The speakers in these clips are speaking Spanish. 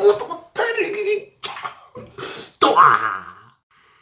¡Toma!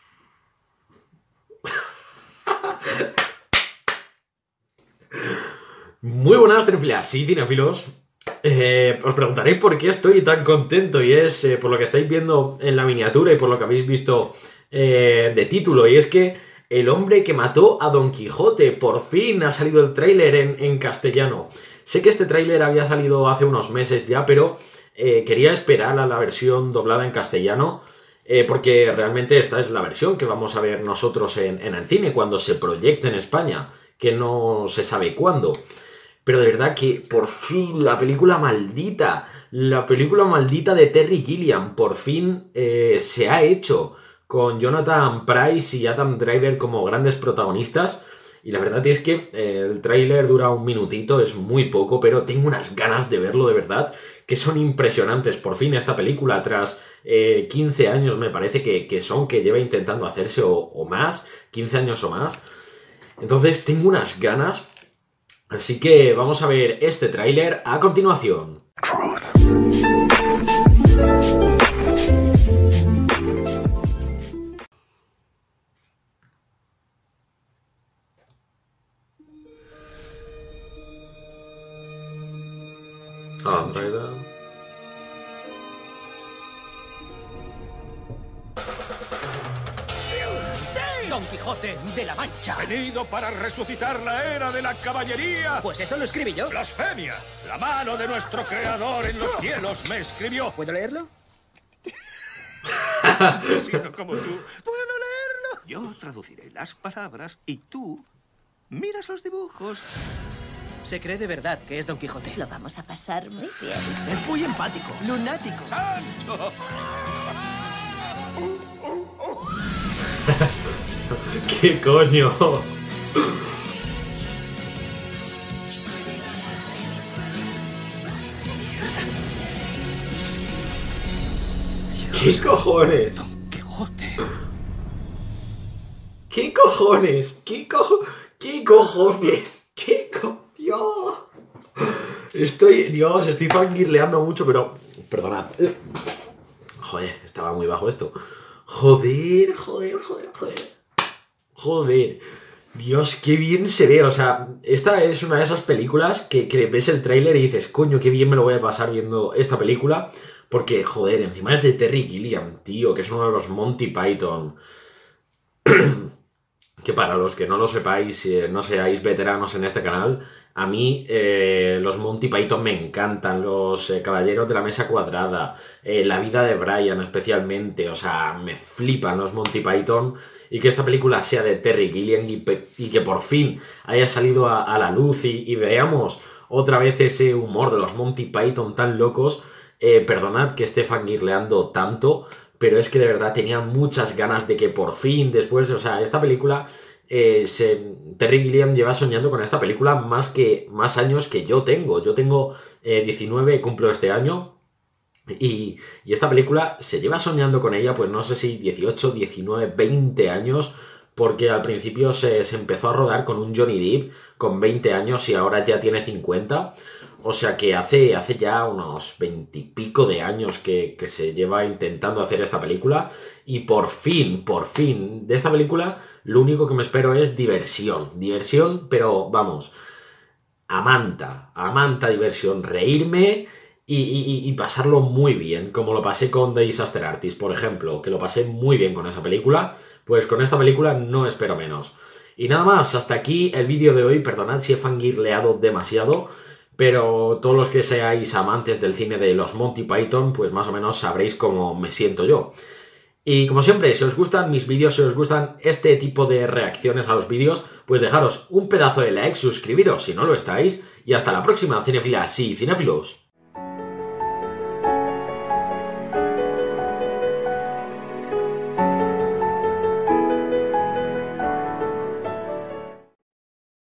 Muy buenas, cinefilas y cinéfilos. Os preguntaréis por qué estoy tan contento, y es por lo que estáis viendo en la miniatura y por lo que habéis visto de título, y es que El hombre que mató a Don Quijote, por fin ha salido el tráiler en castellano. Sé que este tráiler había salido hace unos meses ya, pero quería esperar a la versión doblada en castellano, porque realmente esta es la versión que vamos a ver nosotros en el cine cuando se proyecte en España, que no se sabe cuándo. Pero de verdad que por fin la película maldita de Terry Gilliam, por fin se ha hecho, con Jonathan Pryce y Adam Driver como grandes protagonistas. Y la verdad es que el tráiler dura un minutito, es muy poco, pero tengo unas ganas de verlo, de verdad, que son impresionantes. Por fin esta película, tras 15 años me parece que lleva intentando hacerse, o más, 15 años o más. Entonces tengo unas ganas. Así que vamos a ver este tráiler a continuación. Don Quijote de la Mancha. Venido para resucitar la era de la caballería. Pues eso lo escribí yo. ¡Blasfemia! La mano de nuestro creador en los cielos me escribió. ¿Puedo leerlo? Sino como tú. ¿Puedo leerlo? Yo traduciré las palabras y tú miras los dibujos. Se cree de verdad que es Don Quijote. Lo vamos a pasar muy bien. Es muy empático, lunático. ¡Sancho! ¿Qué coño? ¿Qué cojones? Don Quijote. ¿Qué cojones? ¿Qué cojones? Dios. Estoy fangirleando mucho, pero... Perdonad. Joder, estaba muy bajo esto. Joder. Dios, qué bien se ve. O sea, esta es una de esas películas que ves el tráiler y dices, coño, qué bien me lo voy a pasar viendo esta película. Porque, joder, encima es de Terry Gilliam, tío, que es uno de los Monty Python. Que para los que no lo sepáis, no seáis veteranos en este canal, a mí los Monty Python me encantan, los Caballeros de la Mesa Cuadrada, La vida de Brian especialmente, o sea, me flipan los Monty Python, y que esta película sea de Terry Gilliam y que por fin haya salido a la luz y veamos otra vez ese humor de los Monty Python tan locos. Perdonad que esté fangirleando tanto, pero es que de verdad tenía muchas ganas de que por fin, después, o sea, esta película, Terry Gilliam lleva soñando con esta película más años que yo tengo. Yo tengo 19, cumplo este año, y esta película se lleva soñando con ella, pues no sé si 18, 19, 20 años, porque al principio se empezó a rodar con un Johnny Depp con 20 años y ahora ya tiene 50. O sea que hace ya unos 20 y pico de años que se lleva intentando hacer esta película. Y por fin, de esta película lo único que me espero es diversión. Diversión, pero vamos, a manta diversión. Reírme y pasarlo muy bien, como lo pasé con The Disaster Artist, por ejemplo, que lo pasé muy bien con esa película. Pues con esta película no espero menos. Y nada más, hasta aquí el vídeo de hoy. Perdonad si he fangirleado demasiado, pero todos los que seáis amantes del cine de los Monty Python, pues más o menos sabréis cómo me siento yo. Y como siempre, si os gustan mis vídeos, si os gustan este tipo de reacciones a los vídeos, pues dejaros un pedazo de like, suscribiros si no lo estáis, y hasta la próxima, cinéfilas y cinéfilos.